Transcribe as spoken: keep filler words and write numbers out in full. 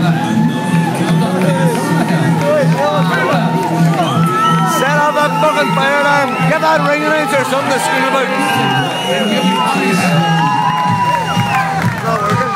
Set off that fucking fire alarm. Get that ring announcer or something to scream about. No, we're good.